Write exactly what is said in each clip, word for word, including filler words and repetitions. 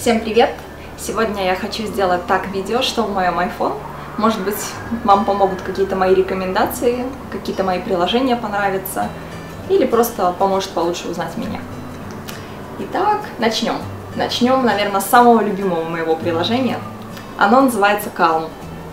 Всем привет! Сегодня я хочу сделать так видео, что в моем iPhone. Может быть, вам помогут какие-то мои рекомендации, какие-то мои приложения понравятся, или просто поможет получше узнать меня. Итак, начнем. Начнем, наверное, с самого любимого моего приложения. Оно называется Calm.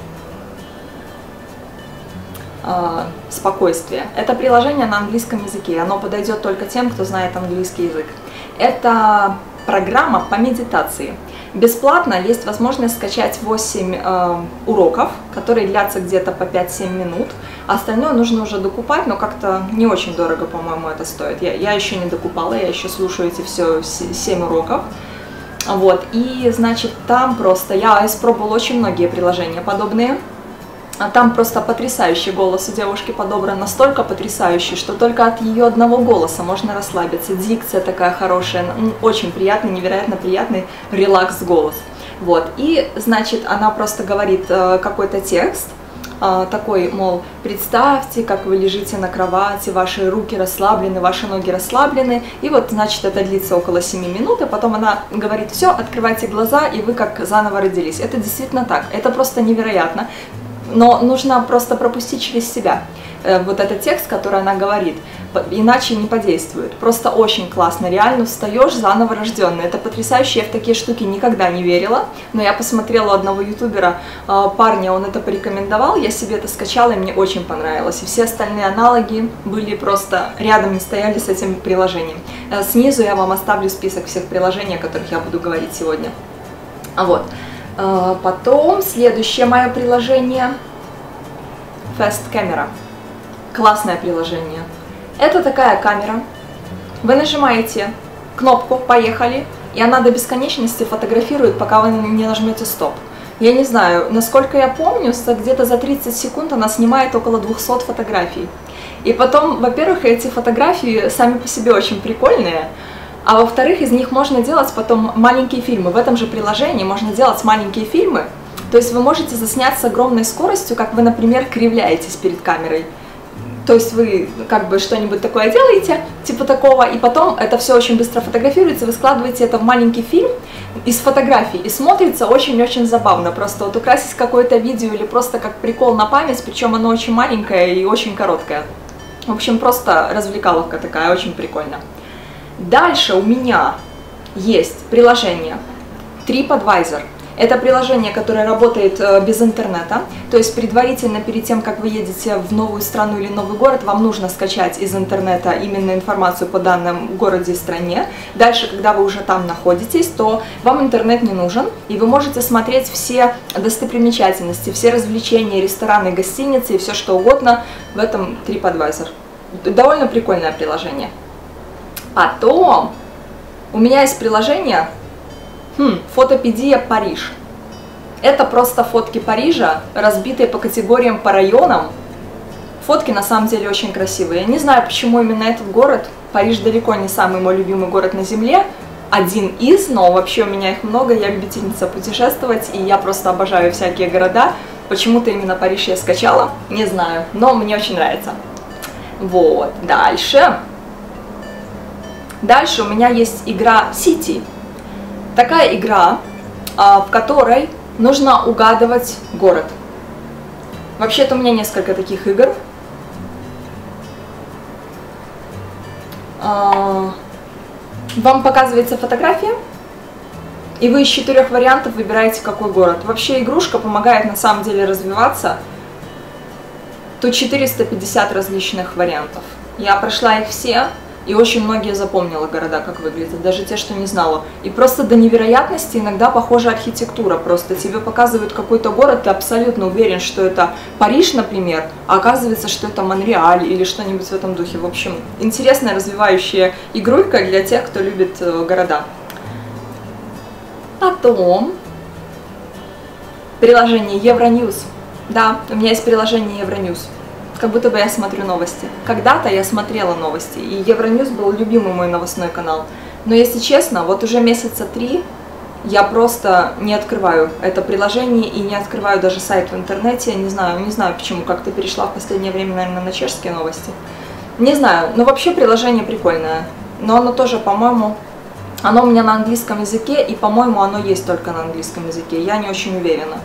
Спокойствие. Это приложение на английском языке. Оно подойдет только тем, кто знает английский язык. Это программа по медитации. Бесплатно есть возможность скачать восемь э, уроков, которые длятся где-то по пять-семь минут. Остальное нужно уже докупать, но как-то не очень дорого, по-моему, это стоит. Я, я еще не докупала, я еще слушаю эти все семь уроков. Вот, и, значит, там просто я испробовала очень многие приложения подобные. Там просто потрясающий голос у девушки подобран, настолько потрясающий, что только от ее одного голоса можно расслабиться. Дикция такая хорошая, очень приятный, невероятно приятный релакс-голос. Вот, и, значит, она просто говорит какой-то текст, такой, мол, представьте, как вы лежите на кровати, ваши руки расслаблены, ваши ноги расслаблены, и вот, значит, это длится около семи минут, и потом она говорит: все, открывайте глаза, и вы как заново родились. Это действительно так, это просто невероятно. Но нужно просто пропустить через себя э, вот этот текст, который она говорит, иначе не подействует. Просто очень классно, реально встаешь заново рожденный. Это потрясающе, я в такие штуки никогда не верила, но я посмотрела у одного ютубера, э, парня, он это порекомендовал, я себе это скачала, и мне очень понравилось. И все остальные аналоги были просто рядом, не стояли с этим приложением. Э, снизу я вам оставлю список всех приложений, о которых я буду говорить сегодня. А вот. Потом следующее мое приложение Fast Camera. Классное приложение. Это такая камера. Вы нажимаете кнопку «Поехали», и она до бесконечности фотографирует, пока вы не нажмете «Стоп». Я не знаю, насколько я помню, где-то за тридцать секунд она снимает около двухсот фотографий. И потом, во-первых, эти фотографии сами по себе очень прикольные. А во-вторых, из них можно делать потом маленькие фильмы. В этом же приложении можно делать маленькие фильмы. То есть вы можете заснять с огромной скоростью, как вы, например, кривляетесь перед камерой. То есть вы как бы что-нибудь такое делаете, типа такого, и потом это все очень быстро фотографируется, вы складываете это в маленький фильм из фотографий, и смотрится очень-очень забавно. Просто вот украсить какое-то видео или просто как прикол на память, причем оно очень маленькое и очень короткое. В общем, просто развлекаловка такая, очень прикольно. Дальше у меня есть приложение TripAdvisor. Это приложение, которое работает без интернета, то есть предварительно, перед тем, как вы едете в новую страну или новый город, вам нужно скачать из интернета именно информацию по данному городе и стране. Дальше, когда вы уже там находитесь, то вам интернет не нужен, и вы можете смотреть все достопримечательности, все развлечения, рестораны, гостиницы и все что угодно в этом TripAdvisor. Довольно прикольное приложение. Потом у меня есть приложение хм, Фотопедия Париж. Это просто фотки Парижа, разбитые по категориям, по районам. Фотки на самом деле очень красивые. Я не знаю, почему именно этот город. Париж далеко не самый мой любимый город на земле. Один из, но вообще у меня их много. Я любительница путешествовать, и я просто обожаю всякие города. Почему-то именно Париж я скачала, не знаю, но мне очень нравится. Вот, дальше. Дальше у меня есть игра City. Такая игра, в которой нужно угадывать город. Вообще-то у меня несколько таких игр. Вам показывается фотография, и вы из четырех вариантов выбираете, какой город. Вообще игрушка помогает на самом деле развиваться. Тут четыреста пятьдесят различных вариантов. Я прошла их все. И очень многие запомнила города, как выглядят, даже те, что не знала. И просто до невероятности иногда похожа архитектура. Просто тебе показывают какой-то город, ты абсолютно уверен, что это Париж, например, а оказывается, что это Монреаль или что-нибудь в этом духе. В общем, интересная, развивающая игрулька для тех, кто любит города. Потом приложение Euronews. Да, у меня есть приложение Euronews. Как будто бы я смотрю новости. Когда-то я смотрела новости, и Euronews был любимый мой новостной канал. Но если честно, вот уже месяца три я просто не открываю это приложение и не открываю даже сайт в интернете. Не знаю, не знаю почему, как-то перешла в последнее время, наверное, на чешские новости. Не знаю, но вообще приложение прикольное. Но оно тоже, по-моему, Оно у меня на английском языке, и, по-моему, оно есть только на английском языке. Я не очень уверена.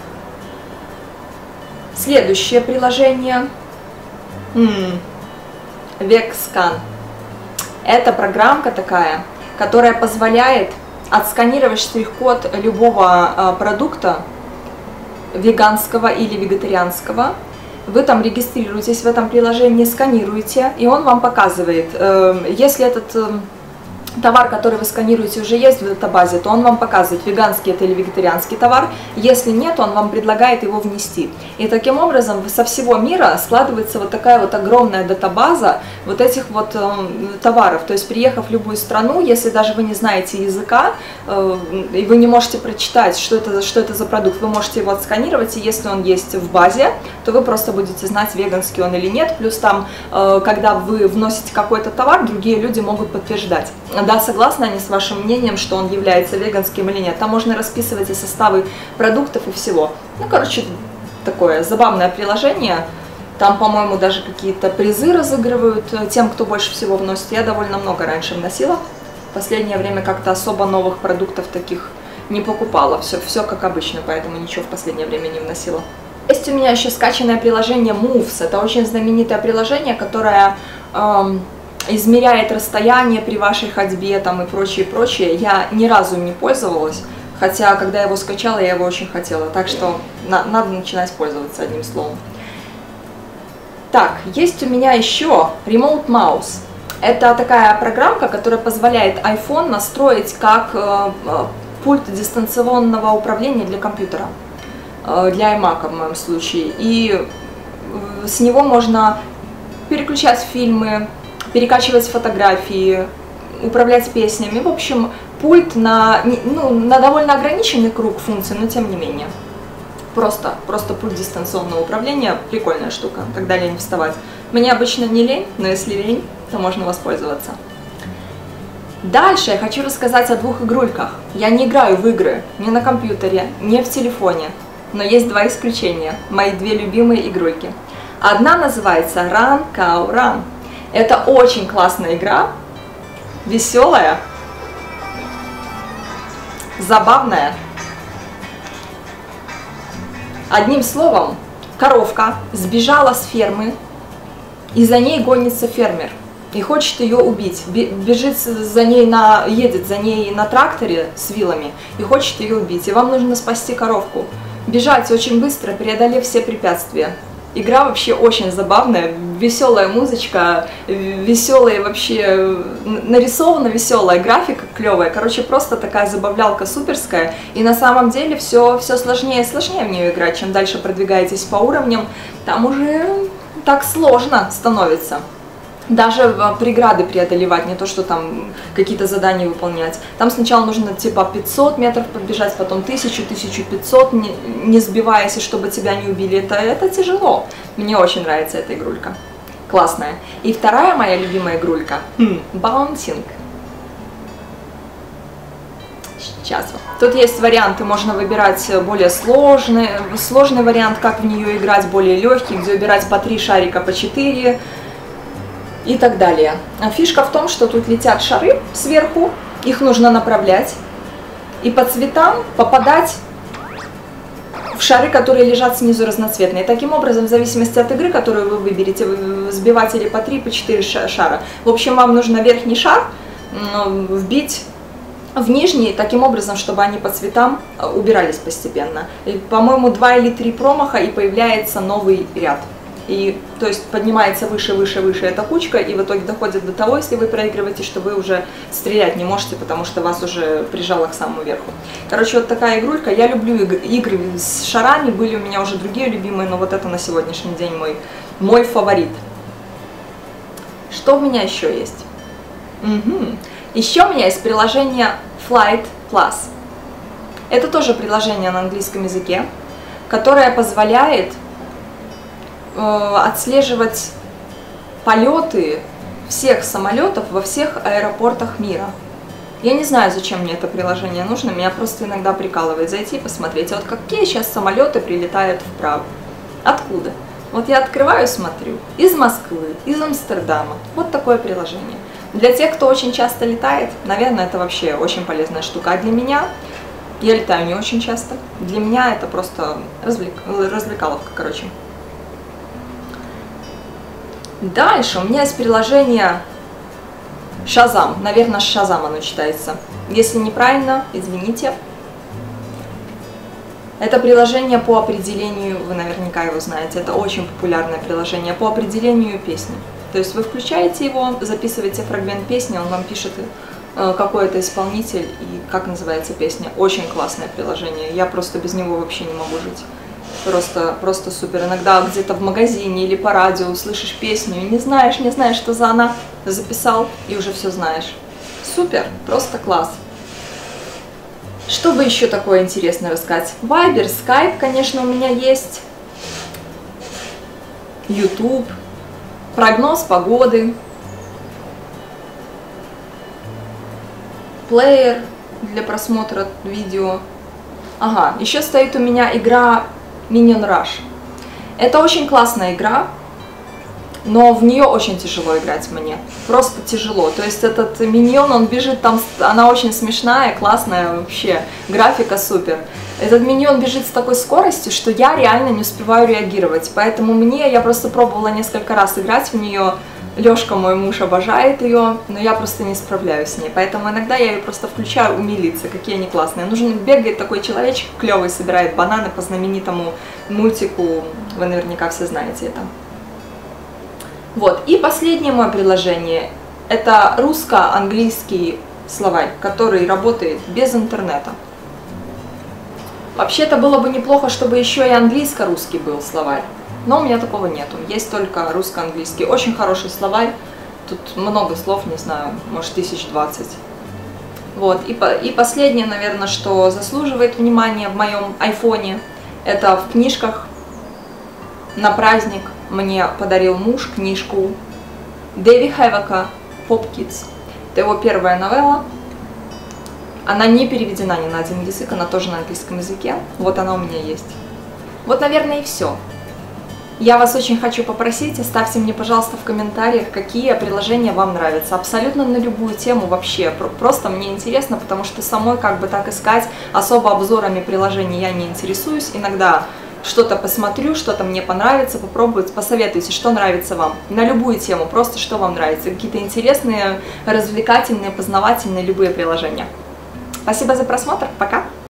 Следующее приложение. М-м. Vexscan. Это программка такая, которая позволяет отсканировать штрих-код любого э, продукта, веганского или вегетарианского. Вы там регистрируетесь в этом приложении, сканируете, и он вам показывает, э, если этот э, товар, который вы сканируете, уже есть в датабазе, то он вам показывает, веганский это или вегетарианский товар. Если нет, он вам предлагает его внести. И таким образом со всего мира складывается вот такая вот огромная датабаза вот этих вот э, товаров. То есть, приехав в любую страну, если даже вы не знаете языка, э, и вы не можете прочитать, что это, что это за продукт, вы можете его отсканировать, и если он есть в базе, то вы просто будете знать, веганский он или нет. Плюс там, э, когда вы вносите какой-то товар, другие люди могут подтверждать. Да, согласны они с вашим мнением, что он является веганским или нет. Там можно расписывать и составы продуктов, и всего. Ну, короче, такое забавное приложение. Там, по-моему, даже какие-то призы разыгрывают тем, кто больше всего вносит. Я довольно много раньше вносила. В последнее время как-то особо новых продуктов таких не покупала. Все, все как обычно, поэтому ничего в последнее время не вносила. Есть у меня еще скачанное приложение Moves. Это очень знаменитое приложение, которое... Эм, измеряет расстояние при вашей ходьбе там и прочее, прочее. Я ни разу им не пользовалась, хотя, когда я его скачала, я его очень хотела. Так что на, надо начинать пользоваться, одним словом. Так, есть у меня еще Remote Mouse. Это такая программка, которая позволяет iPhone настроить как э, пульт дистанционного управления для компьютера, э, для iMac в моем случае. И с него можно переключать фильмы, перекачивать фотографии, управлять песнями. В общем, пульт на, ну, на довольно ограниченный круг функций, но тем не менее. Просто, просто пульт дистанционного управления. Прикольная штука, когда лень вставать. Мне обычно не лень, но если лень, то можно воспользоваться. Дальше я хочу рассказать о двух игрульках. Я не играю в игры ни на компьютере, ни в телефоне. Но есть два исключения. Мои две любимые игрульки. Одна называется Run Cow Run. Это очень классная игра, веселая, забавная. Одним словом, коровка сбежала с фермы, и за ней гонится фермер и хочет ее убить. Бежит за ней на, едет за ней на тракторе с вилами и хочет ее убить. И вам нужно спасти коровку. Бежать очень быстро, преодолев все препятствия. Игра вообще очень забавная, веселая музычка, веселая вообще, нарисована веселая, графика клевая, короче, просто такая забавлялка суперская. И на самом деле все, все сложнее и сложнее в нее играть, чем дальше продвигаетесь по уровням, там уже так сложно становится. Даже преграды преодолевать, не то что там какие-то задания выполнять. Там сначала нужно типа пятьсот метров подбежать, потом тысячу, тысячу пятьсот, не, не сбиваясь, и чтобы тебя не убили. Это, это тяжело. Мне очень нравится эта игрулька. Классная. И вторая моя любимая игрулька хм, Bouncing. Сейчас. Тут есть варианты, можно выбирать более сложный, сложный вариант, как в нее играть, более легкий, где убирать по три шарика, по четыре. И так далее. Фишка в том, что тут летят шары сверху, их нужно направлять и по цветам попадать в шары, которые лежат снизу разноцветные. Таким образом, в зависимости от игры, которую вы выберете, сбивать или по три, по четыре шара. В общем, вам нужно верхний шар вбить в нижний, таким образом, чтобы они по цветам убирались постепенно. По-моему, два или три промаха, и появляется новый ряд. И, то есть, поднимается выше, выше, выше эта кучка, и в итоге доходит до того, если вы проигрываете, что вы уже стрелять не можете, потому что вас уже прижало к самому верху. Короче, вот такая игрулька. Я люблю игры с шарами, были у меня уже другие любимые, но вот это на сегодняшний день мой, мой фаворит. Что у меня еще есть? Угу. Еще у меня есть приложение Flight Plus. Это тоже приложение на английском языке, которое позволяет отслеживать полеты всех самолетов во всех аэропортах мира. Я не знаю, зачем мне это приложение нужно, меня просто иногда прикалывает зайти и посмотреть, вот какие сейчас самолеты прилетают в Прагу. Откуда? Вот я открываю и смотрю. Из Москвы, из Амстердама. Вот такое приложение. Для тех, кто очень часто летает, наверное, это вообще очень полезная штука. А для меня, я летаю не очень часто, для меня это просто развлек... развлекаловка, короче. Дальше у меня есть приложение Shazam. Наверное, Shazam оно читается. Если неправильно, извините. Это приложение по определению, вы наверняка его знаете, это очень популярное приложение по определению песни. То есть вы включаете его, записываете фрагмент песни, он вам пишет, какой это исполнитель и как называется песня. Очень классное приложение, я просто без него вообще не могу жить. Просто, просто супер. Иногда где-то в магазине или по радио слышишь песню и не знаешь, не знаешь, что за она, записал и уже все знаешь. Супер, просто класс. Что бы еще такое интересное рассказать? Вайбер, Скайп, конечно, у меня есть. ютуб, прогноз погоды, плеер для просмотра видео. Ага, еще стоит у меня игра Minion Rush. Это очень классная игра, но в нее очень тяжело играть мне. Просто тяжело. То есть этот миньон, он бежит там, она очень смешная, классная вообще, графика супер. Этот миньон бежит с такой скоростью, что я реально не успеваю реагировать. Поэтому мне, я просто пробовала несколько раз играть в нее. Лешка, мой муж, обожает ее, но я просто не справляюсь с ней. Поэтому иногда я ее просто включаю умилиться, какие они классные. Нужен бегает такой человечек клевый, собирает бананы по знаменитому мультику. Вы наверняка все знаете это. Вот, и последнее мое приложение, это русско-английский словарь, который работает без интернета. Вообще-то было бы неплохо, чтобы еще и английско-русский был словарь, но у меня такого нету, есть только русско-английский. Очень хороший словарь, тут много слов, не знаю, может тысяч двадцать. Вот, и, по, и последнее, наверное, что заслуживает внимания в моем айфоне, это в книжках. На праздник мне подарил муж книжку Дэви Хэвока «Pop Kids». Это его первая новелла. Она не переведена ни на один язык, она тоже на английском языке. Вот она у меня есть. Вот, наверное, и все. Я вас очень хочу попросить, оставьте мне, пожалуйста, в комментариях, какие приложения вам нравятся. Абсолютно на любую тему вообще. Просто мне интересно, потому что самой как бы так искать особо обзорами приложений я не интересуюсь. Иногда что-то посмотрю, что-то мне понравится, попробую, посоветуйте, что нравится вам. На любую тему, просто что вам нравится. Какие-то интересные, развлекательные, познавательные, любые приложения. Спасибо за просмотр, пока!